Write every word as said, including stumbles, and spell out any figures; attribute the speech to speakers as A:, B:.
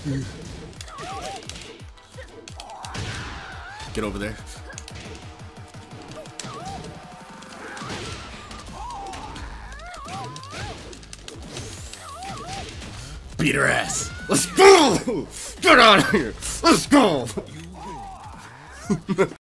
A: Get over there. Beat her ass. Let's go! Get out of here! Let's go!